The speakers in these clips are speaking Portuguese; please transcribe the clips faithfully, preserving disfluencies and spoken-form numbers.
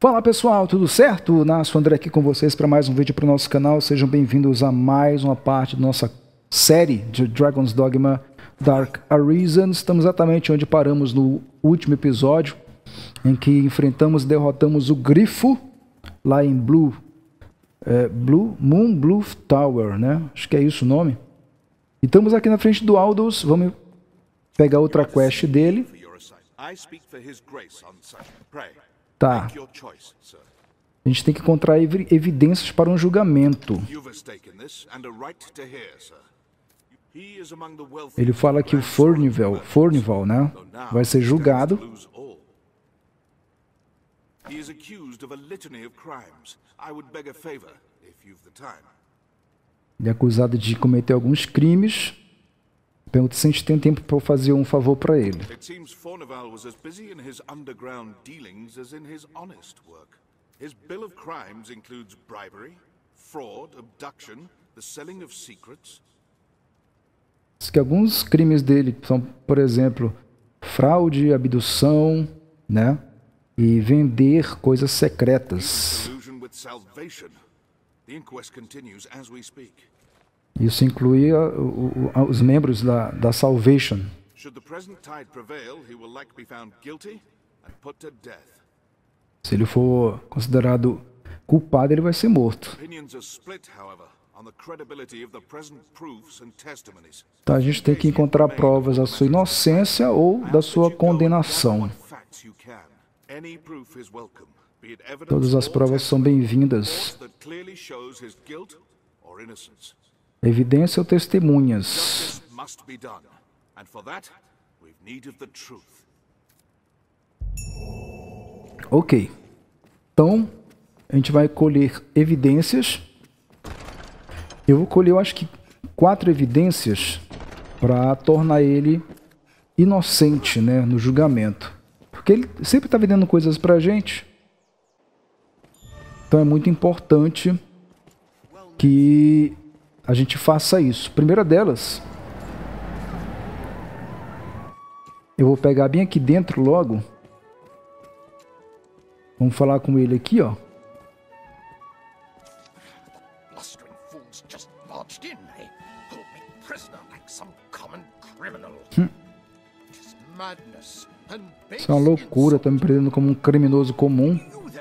Fala pessoal, tudo certo? Nasco André aqui com vocês para mais um vídeo para o nosso canal. Sejam bem-vindos a mais uma parte da nossa série de Dragon's Dogma Dark Arisen. Estamos exatamente onde paramos no último episódio, em que enfrentamos e derrotamos o Grifo lá em Blue, é, Blue Moon Blue Tower, né? Acho que é isso o nome. E estamos aqui na frente do Aldous. Vamos pegar outra quest dele. Tá. A gente tem que encontrar ev evidências para um julgamento. Ele fala que o Furnival, Furnival, né, vai ser julgado. Ele é acusado de cometer alguns crimes. Pergunta se a gente tem tempo para fazer um favor para ele. It seems Furnival was as busy in his underground dealings as in his honest work. His bill of crimes includes bribery, fraud, abduction, the selling of secrets. Diz que alguns crimes dele são, por exemplo, fraude, abdução, né, e vender coisas secretas. Collusion with Salvation. The inquest continues as we speak. Isso inclui a, o, a, os membros da, da Salvation. Se ele for considerado culpado, ele vai ser morto. Então a gente tem que encontrar provas da sua inocência ou da sua condenação. Todas as provas são bem-vindas. Evidência ou testemunhas. Ok. Então, a gente vai colher evidências. Eu vou colher, eu acho que, quatro evidências para tornar ele inocente, né, no julgamento. Porque ele sempre está vendendo coisas para a gente. Então é muito importante que a gente faça isso. Primeira delas, eu vou pegar bem aqui dentro logo. Vamos falar com ele aqui, ó. Hum. Isso é uma loucura, tá me prendendo como um criminoso comum.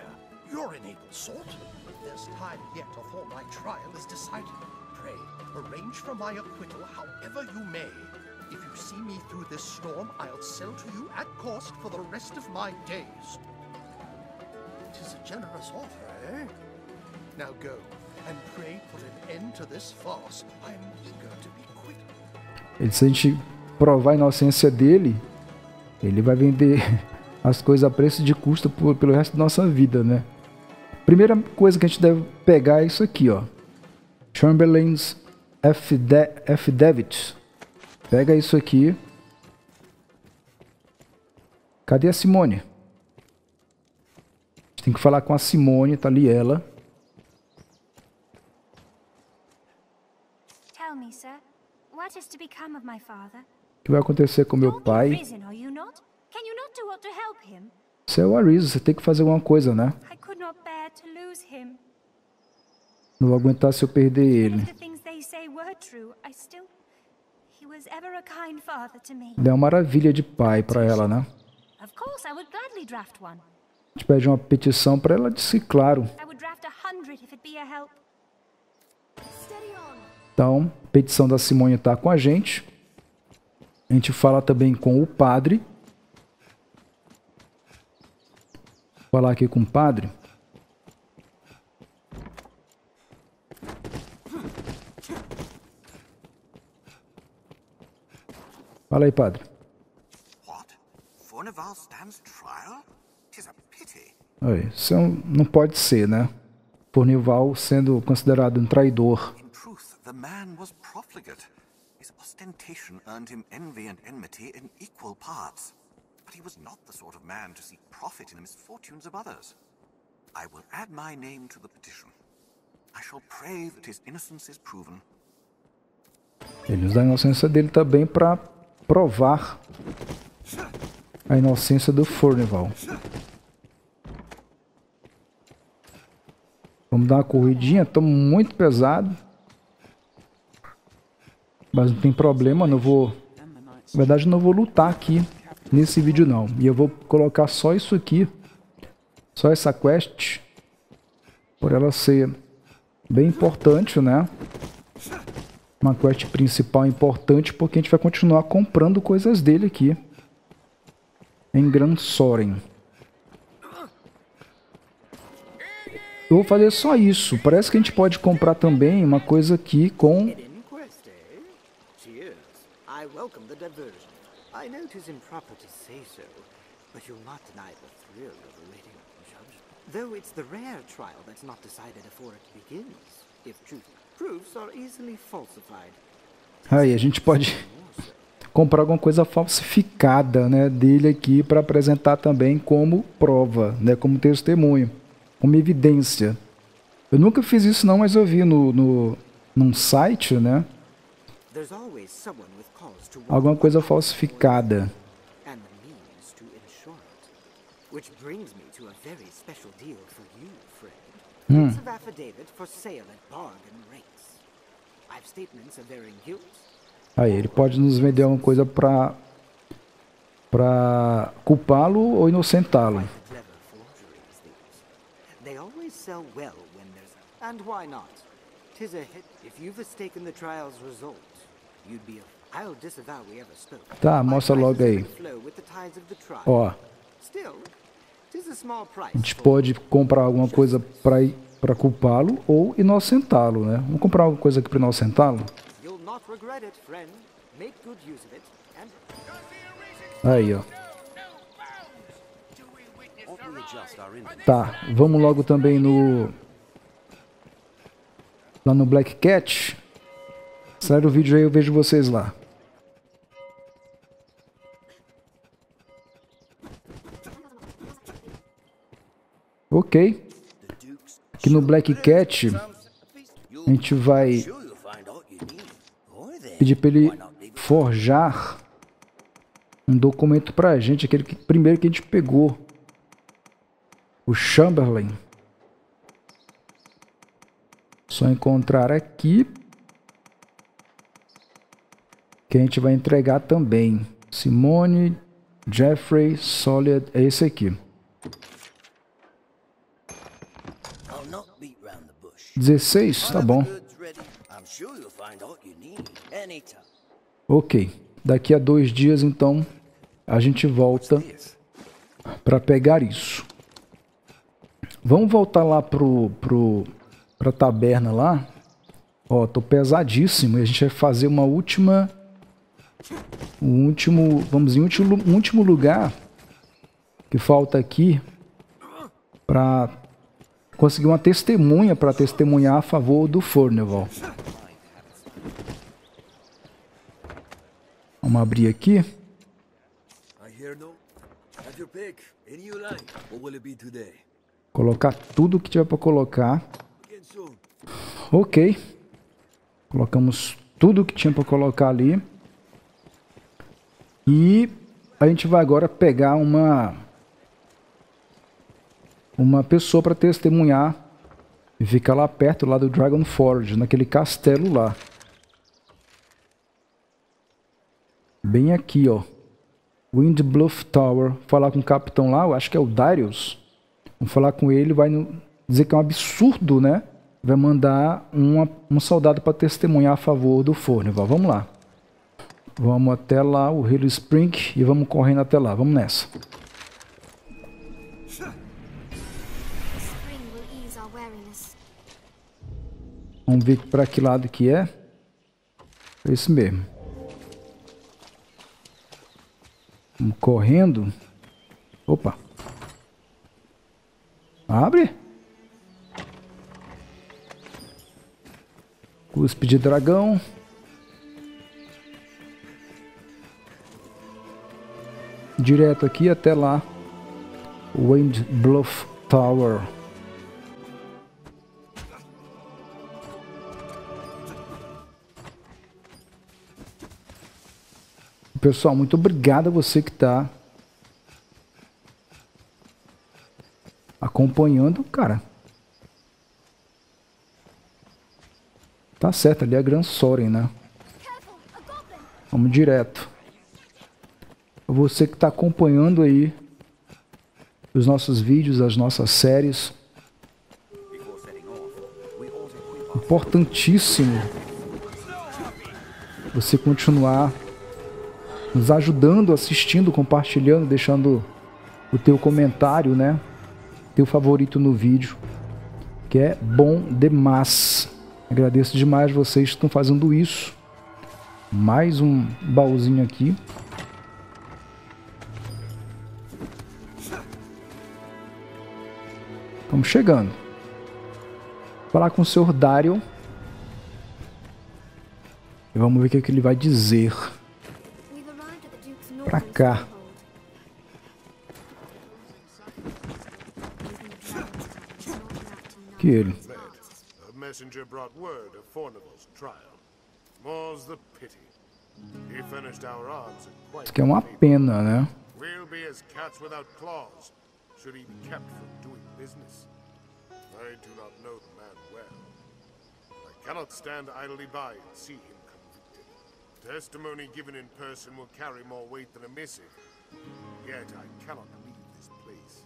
Arrange for my acquittal however you may. If you see me through this storm, I'll sell to you at cost for the rest of my days. It is a generous offer, eh? Now go, and pray put an end to this farce. I am eager to be quit. Ele, se a gente provar a inocência dele, ele vai vender as coisas a preço de custo por, pelo resto da nossa vida, né? Primeira coisa que a gente deve pegar é isso aqui, ó. Chamberlain's Affidavit. Pega isso aqui. Cadê a Simone? A gente tem que falar com a Simone, tá ali ela. Tell me, sir, what is to become of my father? O que vai acontecer com meu pai? Você é o Arisen, você tem que fazer alguma coisa, né? Não vou aguentar se eu perder ele. Dá uma maravilha de pai para ela, né? A gente pede uma petição para ela, disse claro. Então, a petição da Simone está com a gente. A gente fala também com o padre. Vou falar aqui com o padre. Fala aí, padre. Oi, isso é um, não pode ser, né? Furnival sendo considerado um traidor. Ostentation earned him envy and enmity in equal parts, but he was not the sort of man to seek profit in the misfortunes of others. I will add my name to the petition. I shall pray that his innocence is proven. Ele usa a inocência dele também para provar a inocência do Furnival. Vamos dar uma corridinha. Tô muito pesado. Mas não tem problema, não vou... Na verdade, eu não vou lutar aqui nesse vídeo, não. E eu vou colocar só isso aqui. Só essa quest. Por ela ser bem importante, né? Uma quest principal importante, porque a gente vai continuar comprando coisas dele aqui. Em Gran Soren. Eu vou fazer só isso. Parece que a gente pode comprar também uma coisa aqui com... I welcome the diversion. I know 'tis improper to say so, but you'll not deny the thrill of awaiting judgment. Though it's the rare trial that's not decided before it begins, if truth proofs are easily falsified. Aí a gente pode comprar alguma coisa falsificada, né, dele aqui para apresentar também como prova, né, como testemunho, como evidência. Eu nunca fiz isso não, mas eu vi no, no num site, né? Alguma coisa falsificada. Hum. Aí, ele pode nos vender alguma coisa pra, pra culpá-lo ou inocentá-lo. Tá, mostra logo aí. Ó. A gente pode comprar alguma coisa pra, pra culpá-lo ou inocentá-lo, né? Vamos comprar alguma coisa aqui pra inocentá-lo? Aí, ó. Tá, vamos logo também no... Lá no Black Cat. Sai do vídeo aí, eu vejo vocês lá. Ok. Aqui no Black Cat, a gente vai pedir para ele forjar um documento pra gente, aquele que, primeiro que a gente pegou. O Chamberlain. Só encontrar aqui. Que a gente vai entregar também. Simone, Jeffrey, Solid, é esse aqui. dezesseis, tá bom. Ok. Daqui a dois dias, então, a gente volta para pegar isso. Vamos voltar lá pro, pro, pra taberna lá. Ó, tô pesadíssimo e a gente vai fazer uma última... Um último, vamos em último, último lugar que falta aqui para conseguir uma testemunha para testemunhar a favor do Furnival. Vamos abrir aqui. Colocar tudo que tiver para colocar. Ok. Colocamos tudo que tinha para colocar ali. E a gente vai agora pegar uma uma pessoa para testemunhar e ficar lá perto lá do Dragonforge, naquele castelo lá. Bem aqui, ó. Windbluff Tower. Falar com o capitão lá, eu acho que é o Darius. Vamos falar com ele, vai no, dizer que é um absurdo, né? Vai mandar uma, um soldado para testemunhar a favor do Furnival. Vamos lá. Vamos até lá, o Hill Spring, e vamos correndo até lá. Vamos nessa. Vamos ver para que lado que é. É esse mesmo. Vamos correndo. Opa. Abre. Cuspe de dragão. Direto aqui até lá. Windbluff Tower. Pessoal, muito obrigado a você que está acompanhando, cara. Tá certo, ali é a Gran Soren, né? Vamos direto. Você que está acompanhando aí os nossos vídeos, as nossas séries. Importantíssimo você continuar nos ajudando, assistindo, compartilhando, deixando o teu comentário, né? Teu favorito no vídeo, que é bom demais. Agradeço demais vocês que estão fazendo isso. Mais um baúzinho aqui. Estamos chegando. Vou falar com o senhor Dario. E vamos ver o que, é que ele vai dizer. Pra cá. Que ele. A messenger brought word of Fornival's trial. More's the pity. He finished our odds in quite. Isso aqui é uma pena, né? We'll be as cats without claws, should he be kept from doing business. I do not know the man well. I cannot stand idly by and see him convicted. Testimony given in person will carry more weight than a missive. Yet I cannot leave this place.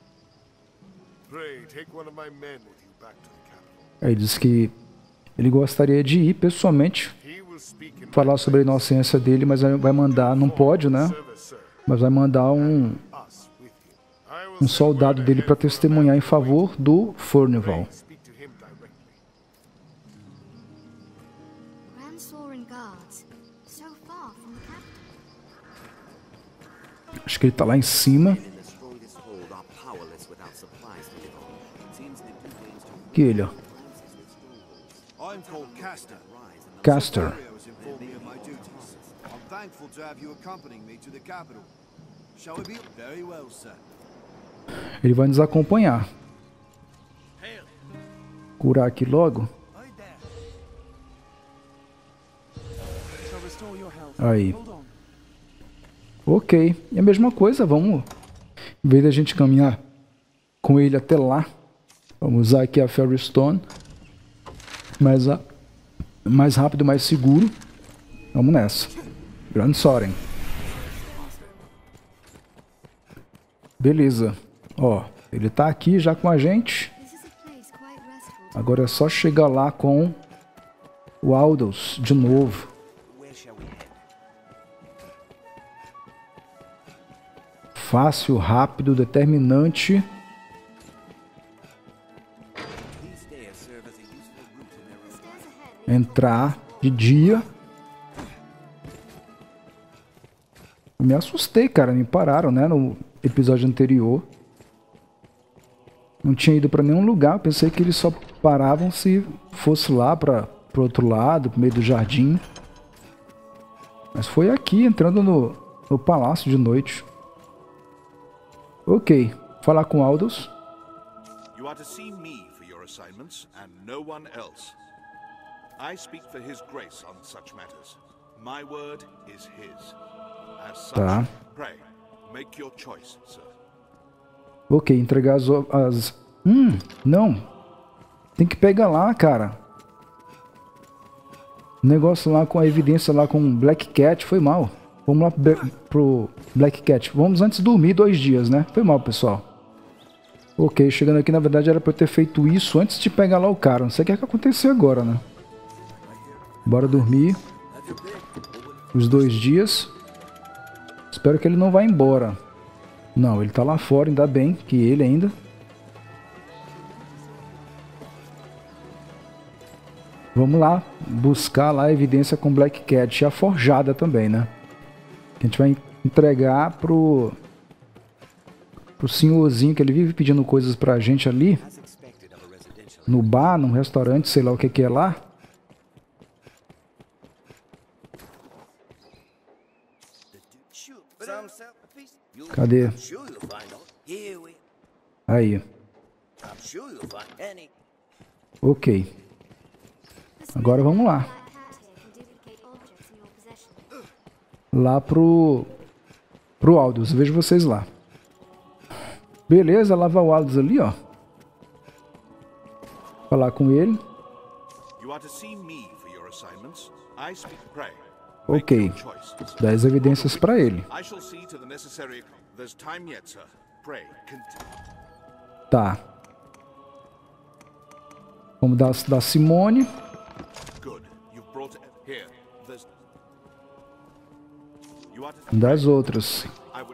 Pray, take one of my men with you back to the capital. Ele disse que ele gostaria de ir pessoalmente falar sobre a inocência dele, mas vai mandar, não pode, né? Mas vai mandar um, um soldado dele para testemunhar em favor do Fornival. Acho que ele tá lá em cima. Que ele, ó. Castor. Ele vai nos acompanhar. Curar aqui logo. Aí. Ok. É a mesma coisa, vamos. Em vez da gente caminhar com ele até lá, vamos usar aqui a Fairy Stone. Mais, a, mais rápido, mais seguro. Vamos nessa. Gran Soren. Beleza. Ó, ele tá aqui já com a gente. Agora é só chegar lá com o Aldous de novo. Fácil, rápido, determinante. Entrar de dia. Eu me assustei, cara. Me pararam, né? No episódio anterior. Não tinha ido pra nenhum lugar. Eu pensei que eles só paravam se fosse lá para pro outro lado, pro meio do jardim. Mas foi aqui, entrando no, no palácio de noite. Ok. Falar com Aldous. You are to see me for your assignments and no one else. I speak for His Grace on such matters. My word is his. As such, Tá. pray, make your choice, sir. Ok, entregar as, as... Hum, não. Tem que pegar lá, cara. O negócio lá com a evidência lá com Black Cat foi mal. Vamos lá pro Black Cat. Vamos antes dormir dois dias, né? Foi mal, pessoal. Ok, chegando aqui, na verdade, era pra eu ter feito isso antes de pegar lá o cara. Não sei o que é que aconteceu agora, né? Bora dormir. Os dois dias. Espero que ele não vá embora. Não, ele tá lá fora, ainda bem que ele ainda. Vamos lá, buscar lá a evidência com Black Cat e a forjada também, né? Que a gente vai entregar pro... pro senhorzinho, que ele vive pedindo coisas pra gente ali. No bar, num restaurante, sei lá o que que é lá. Cadê? Aí. Ok. Agora vamos lá. Lá pro... pro Aldous. Vejo vocês lá. Beleza, lá vai o Aldous ali, ó. Falar com ele. Ok. Dá as evidências para ele. Tá. Vamos dar da Simone. Das outras.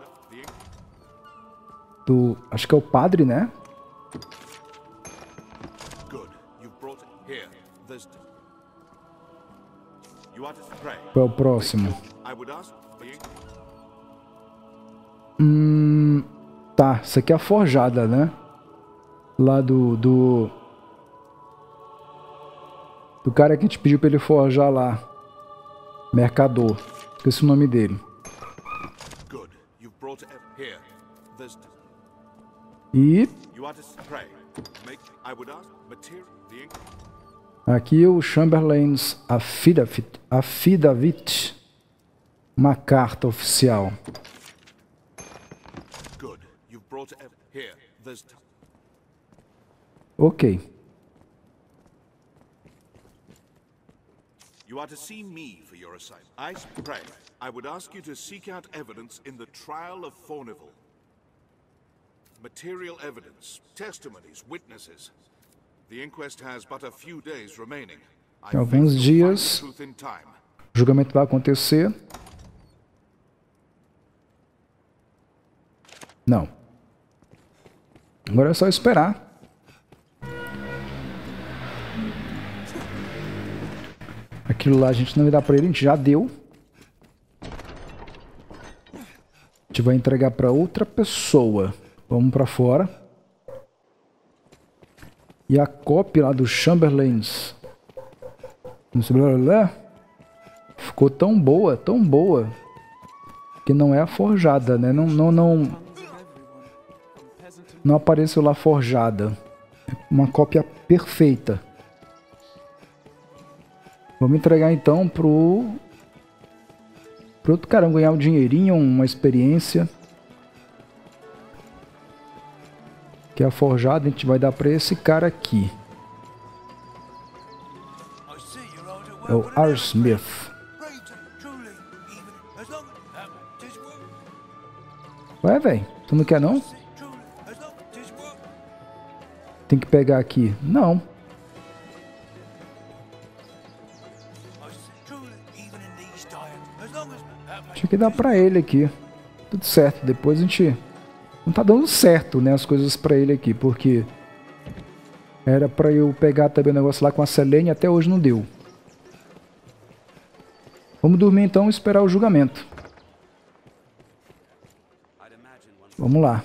Do, acho que é o padre, né? Qual é o próximo? Hum, tá, isso aqui é a forjada, né? Lá do... Do, do cara que a gente pediu pra ele forjar lá. Mercador. Esqueci o nome dele. E... aqui o Chamberlain's Affidavit, Affidavit, uma carta oficial. Ok. You are to see me for your assignment. I pray. I would ask you to seek out evidence in the trial of Fornival. Material evidence, testimonies, witnesses. The inquest has but a few days remaining. Em alguns dias, o julgamento vai acontecer. Não. Agora é só esperar. Aquilo lá a gente não vai dar pra ele, a gente já deu. A gente vai entregar pra outra pessoa. Vamos pra fora. E a cópia lá do Chamberlain's ficou tão boa, tão boa, que não é a forjada, né? Não, não, não, não apareceu lá forjada. É uma cópia perfeita. Vamos entregar então pro, pro outro cara ganhar um dinheirinho, uma experiência. Que é a forjada, a gente vai dar pra esse cara aqui. É o R-Smith. Ué, velho, tu não quer não? Tem que pegar aqui. Não. Tinha que dar pra ele aqui. Tudo certo, depois a gente... Não tá dando certo, né, as coisas pra ele aqui, porque... Era pra eu pegar também o negócio lá com a Selene, até hoje não deu. Vamos dormir então e esperar o julgamento. Vamos lá.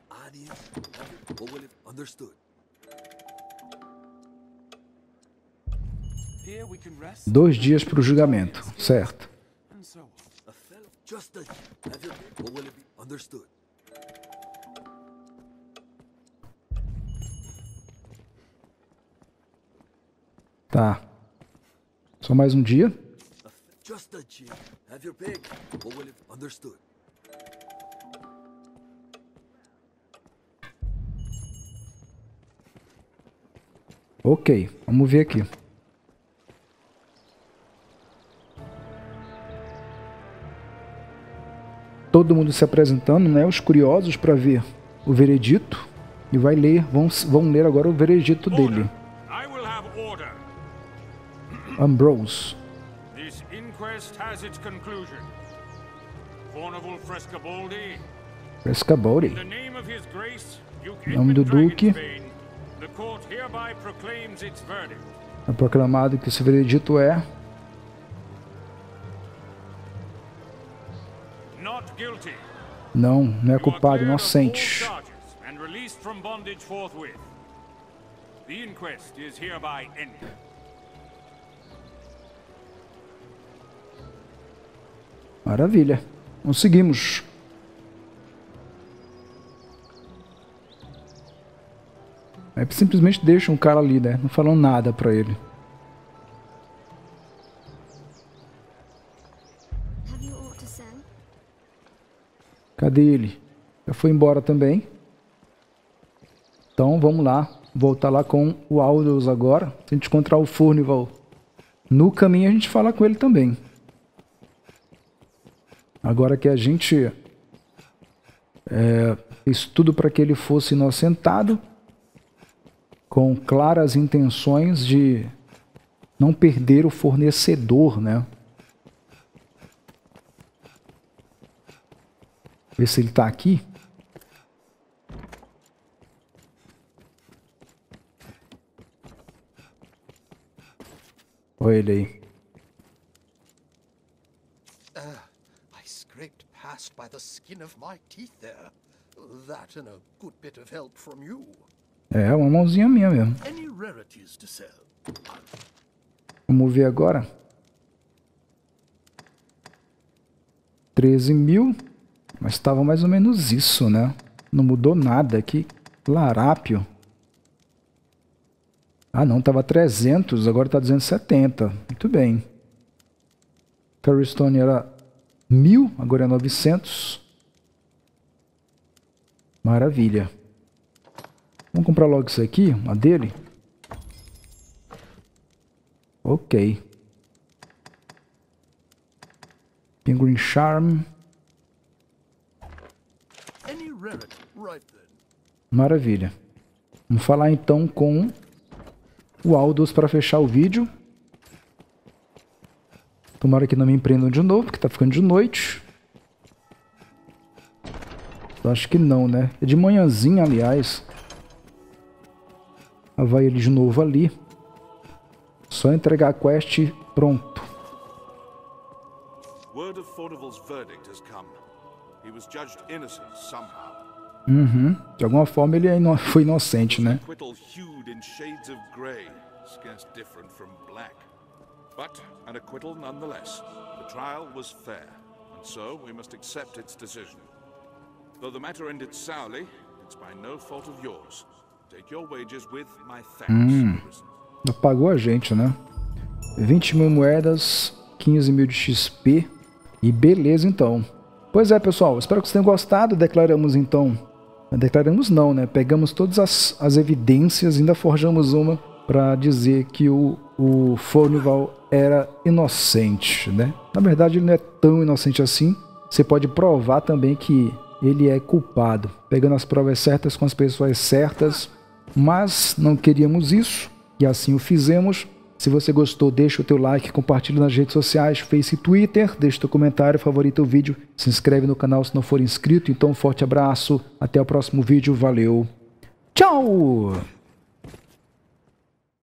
Dois dias pro julgamento, certo? Tá. Só mais um dia. Ok, vamos ver aqui. Todo mundo se apresentando, né? Os curiosos para ver o veredito. E vai ler, vão, vão ler agora o veredito dele. Ambrose. This inquest has its conclusion. Fornival Frescobaldi. Frescobaldi. In the name of His Grace, Duke Nome do Duque. The court hereby proclaims its verdict. É proclamado que esse veredito é Not guilty. Não, não é culpado, inocente. And released from bondage forthwith. The inquest is hereby ended. Maravilha. Conseguimos. Aí simplesmente deixa um cara ali, né? Não falam nada pra ele. Cadê ele? Já foi embora também. Então vamos lá. Voltar lá com o Aldous agora. Se a gente encontrar o Fornival No caminho a gente fala com ele também. Agora que a gente é, fez tudo para que ele fosse inocentado, com claras intenções de não perder o fornecedor, né? Ver se ele tá aqui. Olha ele aí. I scraped past by the skin of my teeth there. That and a good bit of help from you. É, uma mãozinha minha mesmo. Any rarities to sell? Vamos ver agora. treze mil. Mas estava mais ou menos isso, né? Não mudou nada aqui. Larápio. Ah, não. Tava trezentos. Agora tá duzentos e setenta. Muito bem. Carrystone era mil. Agora é novecentos. Maravilha. Vamos comprar logo isso aqui. Uma dele. Ok. Penguin Charm. Maravilha. Vamos falar então com o Aldous para fechar o vídeo. Tomara que não me empreendam de novo, porque tá ficando de noite. Eu acho que não, né? É de manhãzinha, aliás. Vai ele de novo ali. Só entregar a quest e pronto. Word of Fornival's verdict has come. He was judged innocent somehow. Uhum. De alguma forma ele ino- foi inocente, né? Acquittal hued in shades of grey, scarce different from black. But an acquittal nonetheless. The trial was fair, and so we must accept its decision. Though the matter ended sourly, it's by no fault of yours. Take your wages with my thanks. Hum. Pagou a gente, né? vinte mil moedas, quinze mil de X P. E beleza, então. Pois é, pessoal. Espero que vocês tenham gostado. Declaramos, então... Declaramos não, né? Pegamos todas as, as evidências, ainda forjamos uma para dizer que o, o Fornival era inocente, né? Na verdade, ele não é tão inocente assim. Você pode provar também que ele é culpado, pegando as provas certas com as pessoas certas. Mas não queríamos isso, e assim o fizemos. Se você gostou, deixa o teu like, compartilha nas redes sociais, Face e Twitter, deixa o teu comentário, favorita o vídeo, se inscreve no canal se não for inscrito. Então um forte abraço, até o próximo vídeo, valeu, tchau!